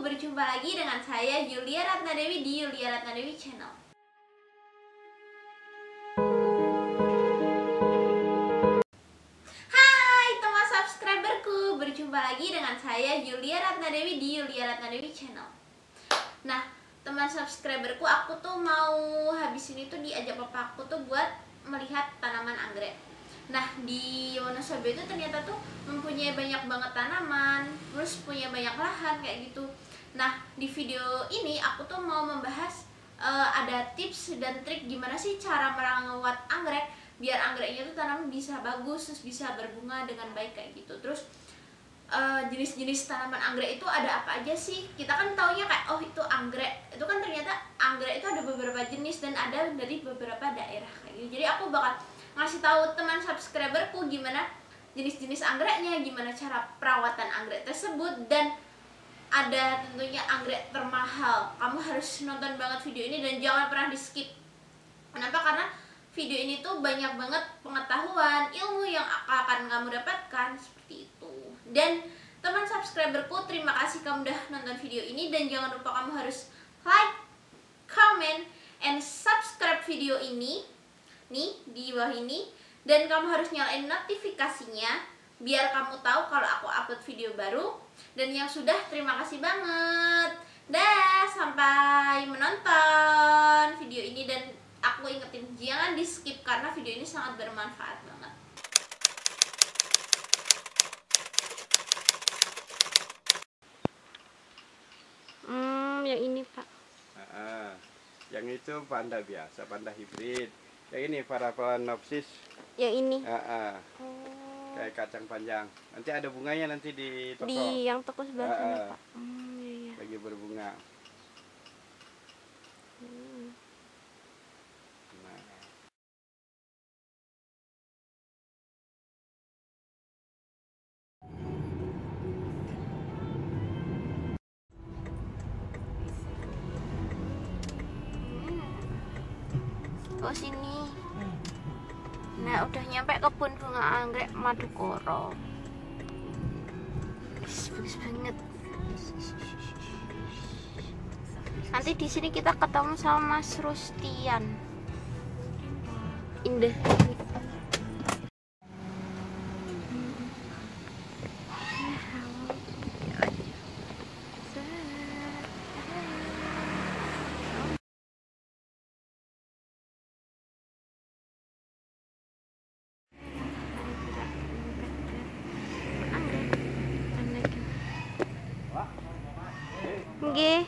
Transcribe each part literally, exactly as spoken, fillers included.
berjumpa lagi dengan saya Yulia Ratnadewi di Yulia Ratnadewi Channel. Hai teman subscriberku, berjumpa lagi dengan saya Yulia Ratnadewi di Yulia Ratnadewi Channel. Nah, teman subscriberku, aku tuh mau habis ini tuh diajak papa aku tuh buat melihat tanaman anggrek. Nah, di Wonosobo itu ternyata tuh mempunyai banyak banget tanaman, terus punya banyak lahan kayak gitu. Nah, di video ini aku tuh mau membahas uh, ada tips dan trik gimana sih cara merawat anggrek biar anggreknya tuh tanaman bisa bagus, terus bisa berbunga dengan baik kayak gitu. Terus jenis-jenis uh, tanaman anggrek itu ada apa aja sih? Kita kan taunya kayak oh itu anggrek. Itu kan ternyata anggrek itu ada beberapa jenis dan ada dari beberapa daerah kayak gitu. Jadi aku bakal ngasih tahu teman subscriberku gimana jenis-jenis anggreknya, gimana cara perawatan anggrek tersebut, dan ada tentunya anggrek termahal. Kamu harus nonton banget video ini dan jangan pernah di skip. Kenapa? Karena video ini tuh banyak banget pengetahuan, ilmu yang akan kamu dapatkan seperti itu. Dan teman subscriberku, terima kasih kamu udah nonton video ini, dan jangan lupa kamu harus like, comment, and subscribe video ini nih di bawah ini, dan kamu harus nyalain notifikasinya biar kamu tahu kalau aku upload video baru. Dan yang sudah, terima kasih banget. Dah, sampai menonton video ini, dan aku ingetin jangan di skip karena video ini sangat bermanfaat banget. Hmm, yang ini Pak. Nah, yang itu panda biasa, panda hibrid. Yang ini Paraplanops. Yang ini. Uh, uh. Oh. Kayak kacang panjang. Nanti ada bunganya nanti di toko. Di yang toko sebelah sana, uh, Pak. Hmm, iya, iya. Lagi berbunga. Hmm. Nah. Ke sini. Nah, udah nyampe kebun bunga anggrek Madukoro. Bagus banget. Nanti di sini kita ketemu sama Mas Rustian. Indah. Nggih.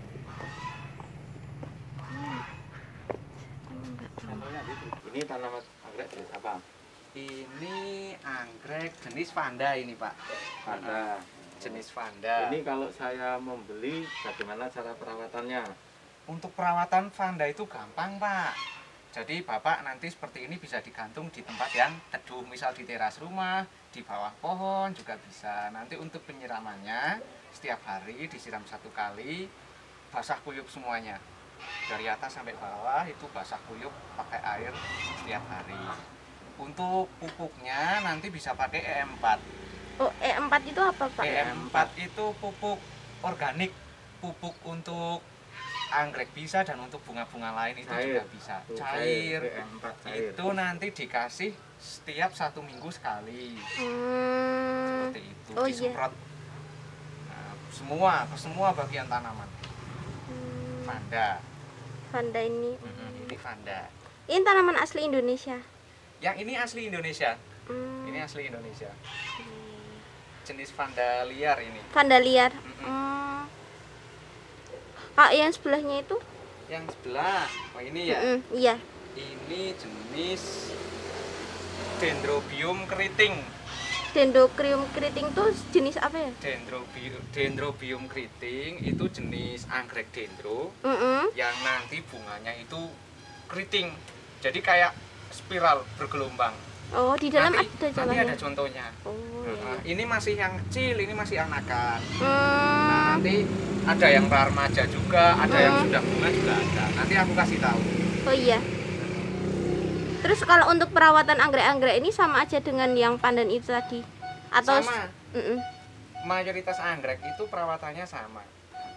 Ini tanaman anggrek jenis apa? Ini anggrek jenis vanda ini Pak. Vanda. Jenis vanda. Ini kalau saya membeli, bagaimana cara perawatannya? Untuk perawatan vanda itu gampang Pak. Jadi Bapak nanti seperti ini bisa digantung di tempat yang teduh, misal di teras rumah, di bawah pohon juga bisa. Nanti untuk penyiramannya setiap hari disiram satu kali, basah kuyup semuanya. Dari atas sampai bawah itu basah kuyup pakai air setiap hari. Untuk pupuknya nanti bisa pakai E empat. Oh, E empat itu apa Pak? E empat itu pupuk organik, pupuk untuk anggrek bisa dan untuk bunga-bunga lain itu Cair. juga bisa. Tuh, Cair. E empat cair. Itu nanti dikasih setiap satu minggu sekali. Hmm. Seperti itu, Oh, disemprot. iya. Nah, semua ke semua bagian tanaman. Hmm. Vanda. Vanda ini. Mm-hmm, ini vanda. Ini tanaman asli Indonesia. Yang ini asli Indonesia. Hmm. Ini asli Indonesia. Jenis vanda liar ini. Vanda liar. Mm-mm. Hmm. Kak, yang sebelahnya itu? Yang sebelah, oh ini ya. Mm-mm, iya. Ini jenis Dendrobium keriting. Dendrobium keriting itu jenis apa ya? Dendrobium, Dendrobium keriting itu jenis anggrek dendro Mm-mm. yang nanti bunganya itu keriting. Jadi kayak spiral bergelombang. Oh, di dalam nanti, ada nanti jalannya. ada contohnya. Oh, Nah, iya. ini masih yang kecil, ini masih anakan. Nah, Hmm. nanti ada yang remaja juga, ada yang Hmm. sudah bunga juga ada. Nanti aku kasih tahu. Oh iya. Terus kalau untuk perawatan anggrek-anggrek ini sama aja dengan yang pandan itu tadi? Atau Sama. Mm-mm. Mayoritas anggrek itu perawatannya sama.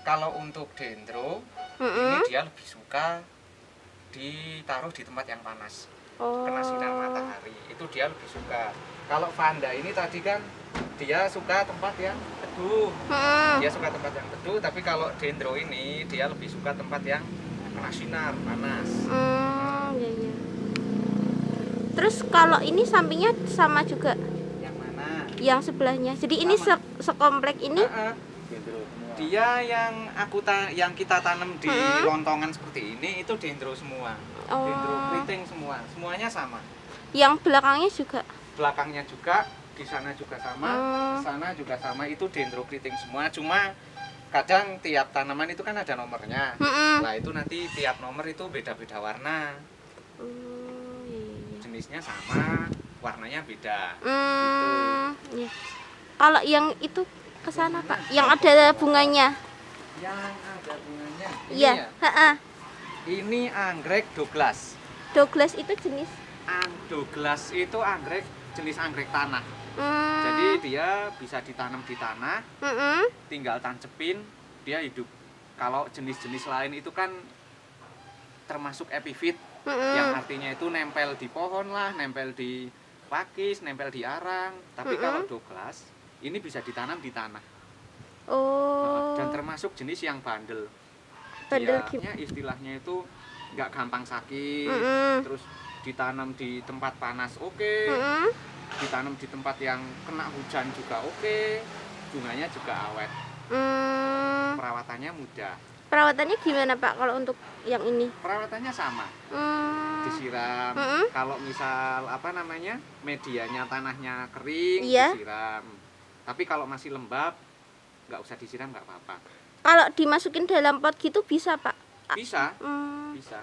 kalau untuk dendro Mm-mm. ini dia lebih suka ditaruh di tempat yang panas, Oh. kena sinar matahari, itu dia lebih suka. Kalau vanda ini tadi kan dia suka tempat yang teduh, Mm-mm. dia suka tempat yang teduh, tapi kalau dendro ini dia lebih suka tempat yang kena sinar panas. Hmm, iya, iya. Terus kalau ini sampingnya sama juga Yang mana? yang sebelahnya. Jadi ini Sama. se sekomplek ini. Ah, ah. Dia yang aku ta yang kita tanam di Mm-mm. lontongan seperti ini itu dendro semua, Oh. dendro keriting semua, semuanya sama. Yang belakangnya juga. Belakangnya juga, di sana juga sama, Hmm. di sana juga sama, itu dendro keriting semua. Cuma kadang tiap tanaman itu kan ada nomornya. Mm-mm. Nah itu nanti tiap nomor itu beda-beda warna, Oh, iya, iya. jenisnya sama, warnanya beda. Hmm, iya. Kalau yang itu ke sana, Pak, yang ada bunganya. Yang ada bunganya, ini Iya, ya? heeh. Ini anggrek Douglas. Douglas itu jenis. Ang Douglas itu anggrek jenis anggrek tanah. Hmm. Jadi dia bisa ditanam di tanah, Mm-mm. tinggal tancepin, dia hidup. Kalau jenis-jenis lain itu kan termasuk epifit, Mm-mm. yang artinya itu nempel di pohon lah, nempel di pakis, nempel di arang. Tapi Mm-mm. kalau Douglas ini bisa ditanam di tanah. Oh. Dan termasuk jenis yang bandel. Bandel Dianya istilahnya itu nggak gampang sakit, Mm-mm. terus ditanam di tempat panas oke, Mm-mm. ditanam di tempat yang kena hujan juga oke, bunganya juga awet, Hmm. perawatannya mudah. Perawatannya gimana, Pak, kalau untuk yang ini? Perawatannya sama, Hmm. disiram. Mm-mm. Kalau misal apa namanya medianya tanahnya kering, Iya. disiram. Tapi kalau masih lembab nggak usah disiram, nggak apa-apa. Kalau dimasukin dalam pot gitu bisa, Pak? Bisa, Hmm. bisa.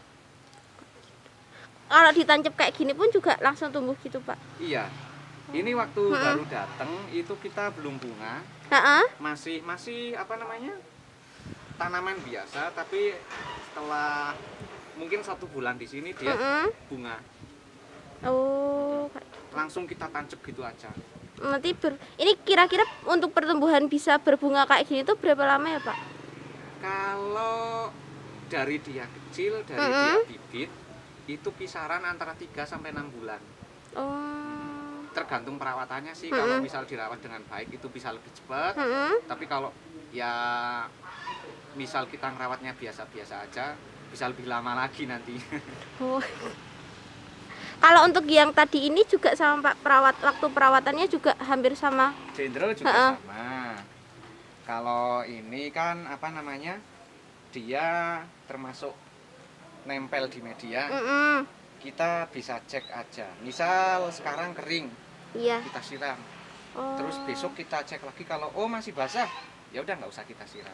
Kalau ditancap kayak gini pun juga langsung tumbuh gitu, Pak? Iya. Ini waktu Mm-mm. baru datang itu kita belum bunga, Heeh. masih masih apa namanya tanaman biasa, tapi setelah mungkin satu bulan di sini dia Mm-mm. bunga, Oh, langsung kita tancap gitu aja. nanti ber... ini kira-kira untuk pertumbuhan bisa berbunga kayak gini tuh berapa lama ya, Pak? Kalau dari dia kecil, dari Mm-mm. dia bibit itu kisaran antara tiga sampai enam bulan, Oh. tergantung perawatannya sih. Mm-mm. Kalau misal dirawat dengan baik itu bisa lebih cepat, Mm-mm. tapi kalau ya misal kita ngerawatnya biasa-biasa aja bisa lebih lama lagi nanti. Oh. Kalau untuk yang tadi ini juga sama, Pak, perawat waktu perawatannya juga hampir sama. Dendro juga Ha-ha. sama. Kalau ini kan apa namanya, dia termasuk nempel di media. Mm-mm. Kita bisa cek aja. Misal sekarang kering, Iya. kita siram. Oh. Terus besok kita cek lagi, kalau oh masih basah, ya udah nggak usah kita siram.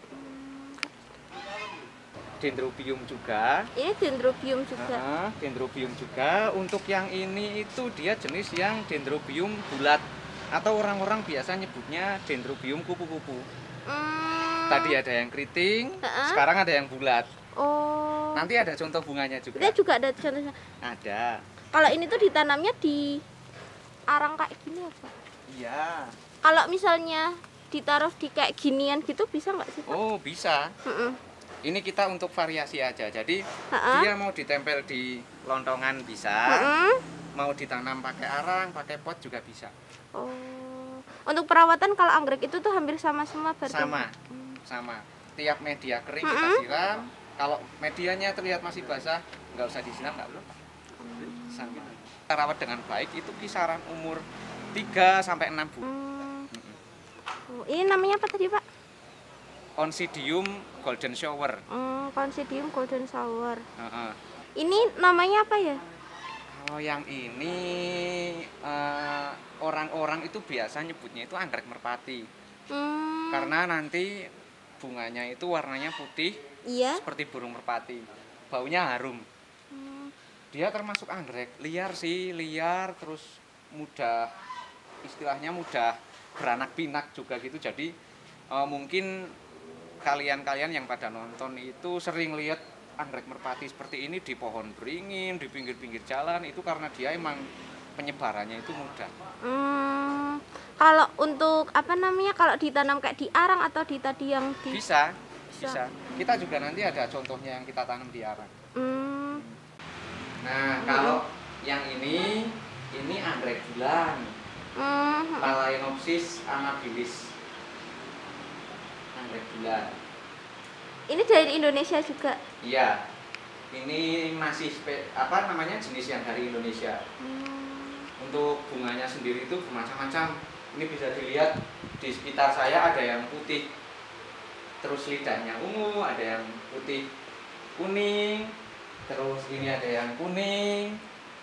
Dendrobium juga. Ini dendrobium juga. Heeh, dendrobium juga. Untuk yang ini itu dia jenis yang dendrobium bulat, atau orang-orang biasa nyebutnya dendrobium kupu-kupu. Hmm. Tadi ada yang keriting, Ha-ha. sekarang ada yang bulat. Oh. Nanti ada contoh bunganya juga. Kita juga ada contohnya. Ada. Kalau ini tuh ditanamnya di arang kayak gini ya, Pak? Iya. Kalau misalnya ditaruh di kayak ginian gitu bisa nggak sih, Pak? Oh bisa. Mm-mm. Ini kita untuk variasi aja. Jadi Ha-ha. dia mau ditempel di lontongan bisa, Mm-mm. mau ditanam pakai arang, pakai pot juga bisa. Oh. Untuk perawatan kalau anggrek itu tuh hampir sama semua berarti? Sama, Hmm. sama. Tiap media kering kita Mm-mm. siram. Kalau medianya terlihat masih basah, nggak usah disiram, nggak apa-apa. Bisa gitu. Kita rawat dengan baik itu kisaran umur tiga sampai enam bulan. Hmm. Mm-mm. Oh, ini namanya apa tadi, Pak? Oncidium golden shower. Hmm, Considium golden shower. Heeh. Ini namanya apa ya? Kalau yang ini eh, orang-orang itu biasa nyebutnya itu anggrek merpati. Hmm. Karena nanti bunganya itu warnanya putih Iya. seperti burung merpati. Baunya harum. Hmm. Dia termasuk anggrek liar sih, liar terus mudah, istilahnya mudah beranak pinak juga gitu. Jadi eh, mungkin kalian-kalian yang pada nonton itu sering lihat anggrek merpati seperti ini di pohon beringin, di pinggir-pinggir jalan, itu karena dia emang penyebarannya itu mudah. Hmm. Kalau untuk apa namanya, kalau ditanam kayak di arang atau di tadi yang di Bisa, Bisa. bisa. Kita juga nanti ada contohnya yang kita tanam di arang. Hmm. Nah, kalau yang ini, ini anggrek bulan, Hmm. Phalaenopsis amabilis. Anggrek bulan. Ini dari Indonesia juga. Iya. Ini masih spe, apa namanya jenis yang dari Indonesia. Hmm. Untuk bunganya sendiri itu bermacam-macam. Ini bisa dilihat di sekitar saya ada yang putih, terus lidahnya ungu, ada yang putih kuning, terus ini ada yang kuning,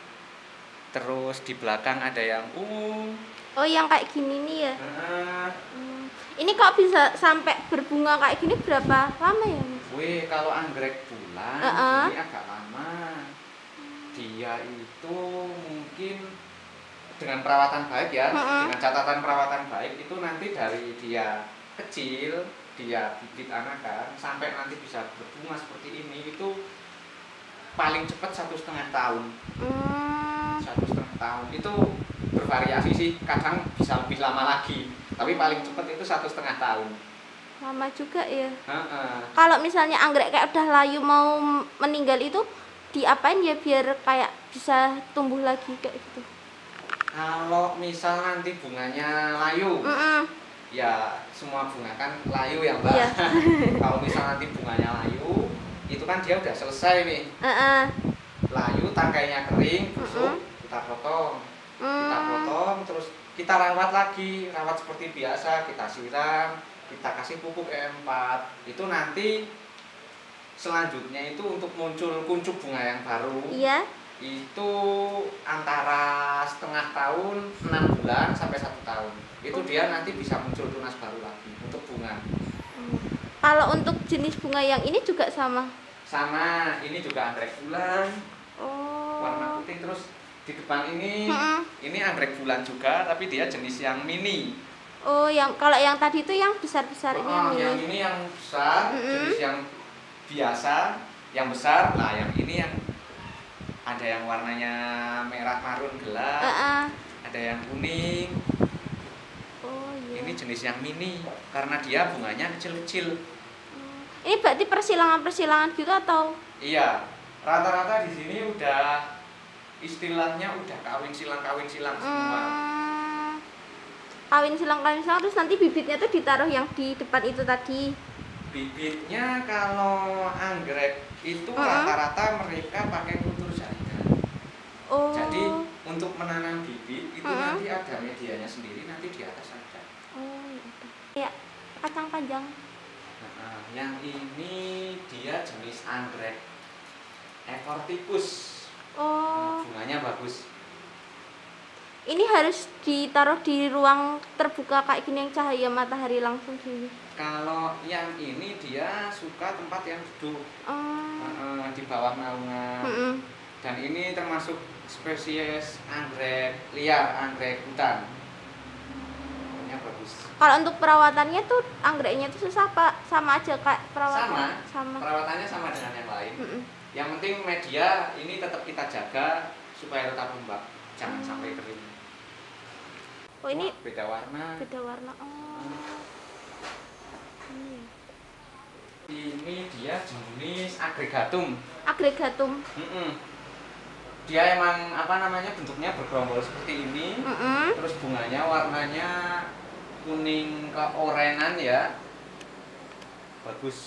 terus di belakang ada yang ungu. Oh, yang kayak gini nih ya. Nah, Hmm. Ini kok bisa sampai berbunga kayak gini berapa lama ya, Mas? wih, kalau anggrek bulan Uh-uh. ini agak lama. Dia itu mungkin dengan perawatan baik ya, Uh-uh. dengan catatan perawatan baik itu nanti dari dia kecil, dia bibit anakan sampai nanti bisa berbunga seperti ini itu paling cepat satu setengah tahun. Hmm. Satu setengah tahun itu bervariasi sih, kadang bisa lebih lama lagi, tapi paling cepat itu satu setengah tahun. Lama juga ya. Uh-uh. Kalau misalnya anggrek kayak udah layu mau meninggal itu diapain ya biar kayak bisa tumbuh lagi kayak gitu? Kalau misal nanti bunganya layu, Mm-mm. ya semua bunga kan layu ya Mbak. Iya. Kalau misal nanti bunganya layu, itu kan dia udah selesai nih. Uh-uh. Layu, tangkainya kering, busuk, kita potong. Kita Hmm. potong, terus kita rawat lagi, rawat seperti biasa, kita siram, kita kasih pupuk E empat. Itu nanti selanjutnya itu untuk muncul kuncup bunga yang baru. Iya. Itu antara setengah tahun, enam bulan sampai satu tahun. Itu dia nanti bisa muncul tunas baru lagi untuk bunga. Hmm. Kalau untuk jenis bunga yang ini juga sama. Sama, ini juga anggrek bulan, Oh. warna putih. Terus di depan ini, Mm-mm. ini anggrek bulan juga, tapi dia jenis yang mini. Oh, yang kalau yang tadi itu yang besar-besar ini Oh, yang yang ini. ini yang besar, Mm-mm. jenis yang biasa, yang besar. Nah, yang ini yang ada yang warnanya merah marun gelap, Uh-uh. ada yang kuning. Oh iya. Ini jenis yang mini karena dia bunganya kecil-kecil. Hmm. Ini berarti persilangan-persilangan gitu atau? Iya, rata-rata di sini udah istilahnya udah kawin silang kawin silang semua. Hmm. Kawin silang kawin silang terus nanti bibitnya tuh ditaruh yang di depan itu tadi. Bibitnya kalau anggrek itu Uh-uh. rata-rata mereka pakai kultur jaringan. Oh. Jadi untuk menanam bibit itu Uh-uh. nanti ada medianya sendiri, nanti di atas ada. Oh, ya udah. Kayak kacang panjang. Nah, yang ini dia jenis anggrek ekor tikus. Oh. Nah, bunganya bagus. Ini harus ditaruh di ruang terbuka kayak gini yang cahaya matahari langsung gini. Kalau yang ini dia suka tempat yang teduh, Oh. uh, di bawah naungan. Mm-mm. Dan ini termasuk spesies anggrek liar, anggrek hutan. Bunganya bagus. Kalau untuk perawatannya tuh anggreknya tuh susah Pak, sama aja kayak perawatan. Sama, Sama. perawatannya sama dengan yang lain. Mm-mm. Yang penting media ini tetap kita jaga supaya tetap lembab, jangan Hmm. sampai kering. Oh, ini Wah, beda warna. beda warna. Oh. Ini. Ini dia jenis agregatum. Agregatum. Mm-mm. Dia emang apa namanya bentuknya bergerombol seperti ini. Mm-mm. Terus bunganya warnanya kuning keorenan ya. Bagus.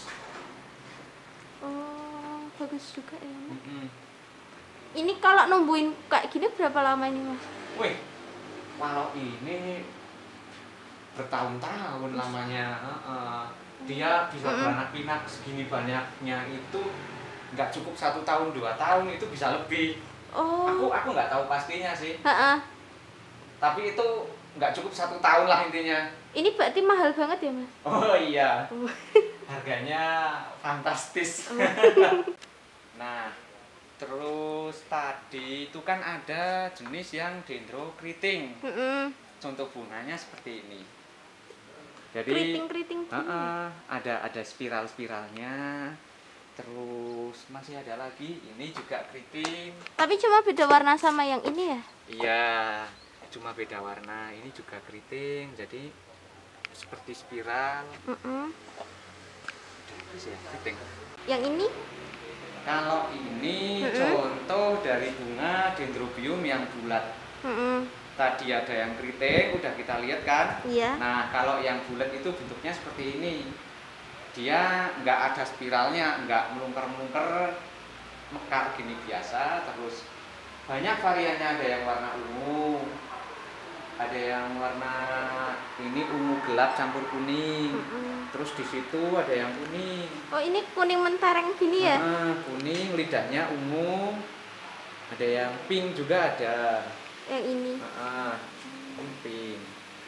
Oh, bagus juga ya. Mm-mm. Ini kalau numbuhin kayak gini berapa lama ini Mas? Wih, kalau ini bertahun-tahun lamanya. Heeh. Dia bisa Mm-mm. beranak pinak segini banyaknya itu nggak cukup satu tahun dua tahun, itu bisa lebih. Oh. Aku aku nggak tahu pastinya sih. Ha-ha. Tapi itu nggak cukup satu tahun lah intinya. Ini berarti mahal banget ya Mas? Oh iya, Oh. harganya fantastis. Nah, terus tadi itu kan ada jenis yang dendrokriting. Mm-mm. Contoh bunganya seperti ini. Jadi, Keriting-keriting gini. uh-uh, ada ada spiral-spiralnya. Terus masih ada lagi, ini juga keriting. Tapi cuma beda warna sama yang ini ya? Iya, cuma beda warna. Ini juga keriting, jadi seperti spiral. Mm-mm. Ya, keriting. Yang ini? Kalau ini Mm-mm. contoh dari bunga dendrobium yang bulat. Mm-mm. Tadi ada yang keriting, udah kita lihat kan? Iya. Nah, kalau yang bulat itu bentuknya seperti ini. Dia nggak ada spiralnya, nggak melungker-melungker, mekar gini biasa. Terus banyak variannya, ada yang warna ungu, ada yang warna ini ungu gelap campur kuning. Mm-mm. Terus di situ ada yang kuning. Oh, ini kuning mentereng gini ya? Nah, kuning, lidahnya ungu. Ada yang pink juga ada. Yang ini. Nah, ini pink.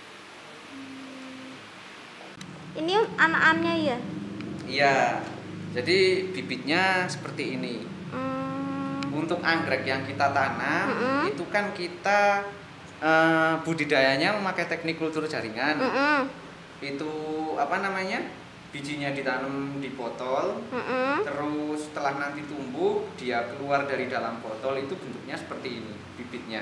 Ini anak-anaknya ya? Iya. Jadi bibitnya seperti ini. Hmm. Untuk anggrek yang kita tanam, Mm-mm. itu kan kita eh, budidayanya memakai teknik kultur jaringan. Mm-mm. Itu apa namanya? Bijinya ditanam di botol. Mm-mm. Terus setelah nanti tumbuh, dia keluar dari dalam botol, itu bentuknya seperti ini bibitnya.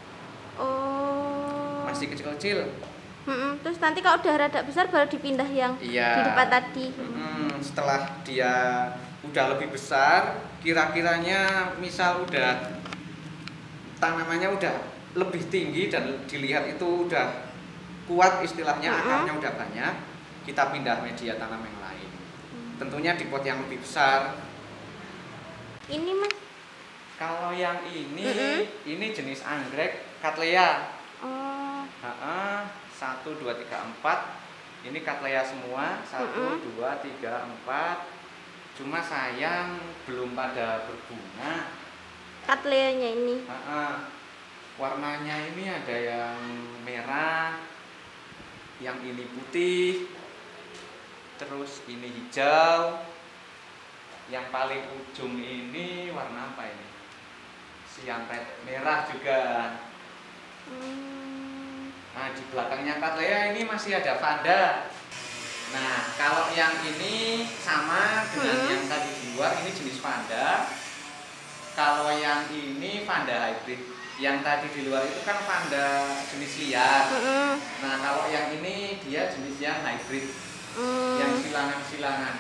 Oh. Masih kecil-kecil. Mm-mm. Terus nanti kalau udah rada besar baru dipindah yang Iya. di depan tadi. Hmm, setelah dia udah lebih besar, kira-kiranya misal udah tanamannya udah lebih tinggi dan dilihat itu udah kuat istilahnya, Mm-mm. akarnya udah banyak, kita pindah media tanam yang lain. Tentunya di pot yang lebih besar. Ini mas. Kalau yang ini, Mm-mm. ini jenis anggrek Cattleya. Oh. Ha-ha. Satu, dua, tiga, empat. Ini Cattleya semua. Satu, Mm-mm. dua, tiga, empat. Cuma sayang belum pada berbunga. Cattleya-nya ini. Ha-ha. Warnanya ini ada yang merah, yang ini putih, terus ini hijau. Yang paling ujung ini warna apa ini? Siang red, merah juga. Hmm. Nah, di belakangnya Cattleya ini masih ada Vanda. Nah, kalau yang ini sama dengan Hmm. yang tadi di luar, ini jenis Vanda. Kalau yang ini Vanda hybrid. Yang tadi di luar itu kan Vanda jenis liar. Mm-mm. Nah, kalau yang ini dia jenis yang hybrid, Hmm. yang silangan-silangan.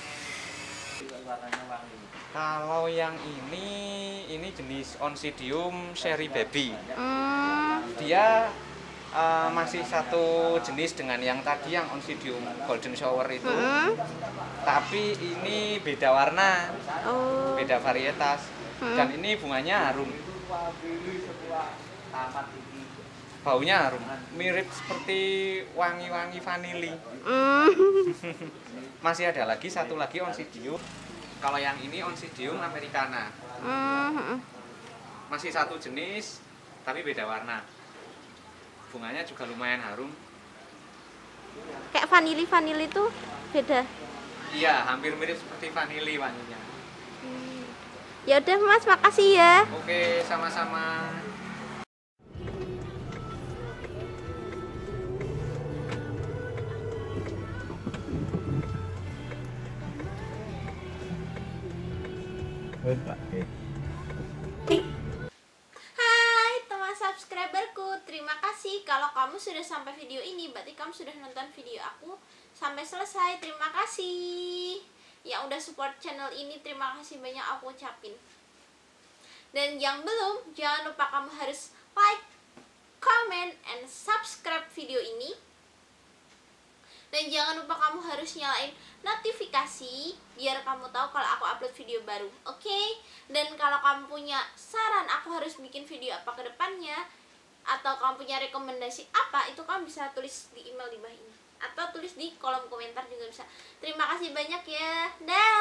Kalau yang ini, ini jenis Oncidium seri baby. Hmm. Dia uh, masih satu jenis dengan yang tadi yang Oncidium golden shower itu. Mm-mm. Tapi ini beda warna, Oh. beda varietas. Hmm. Dan ini bunganya harum. Baunya harum, mirip seperti wangi-wangi vanili. Hmm. Masih ada lagi satu lagi Oncidium. Kalau yang ini Oncidium americana. Hmm. Masih satu jenis tapi beda warna. Bunganya juga lumayan harum. Kayak vanili-vanili itu beda. Iya, hampir mirip seperti vanili wanginya. Hmm. Ya udah mas, makasih ya. Oke, sama-sama. Hai teman subscriberku, terima kasih kalau kamu sudah sampai video ini. Berarti kamu sudah nonton video aku sampai selesai. Terima kasih yang udah support channel ini, terima kasih banyak aku ucapin. Dan yang belum, jangan lupa kamu harus like, comment, and subscribe video ini. Dan jangan lupa kamu harus nyalain notifikasi biar kamu tahu kalau aku upload video baru. Oke? Okay? Dan kalau kamu punya saran aku harus bikin video apa ke depannya, atau kamu punya rekomendasi apa, itu kamu bisa tulis di email di bawah ini, atau tulis di kolom komentar juga bisa. Terima kasih banyak ya. Dah.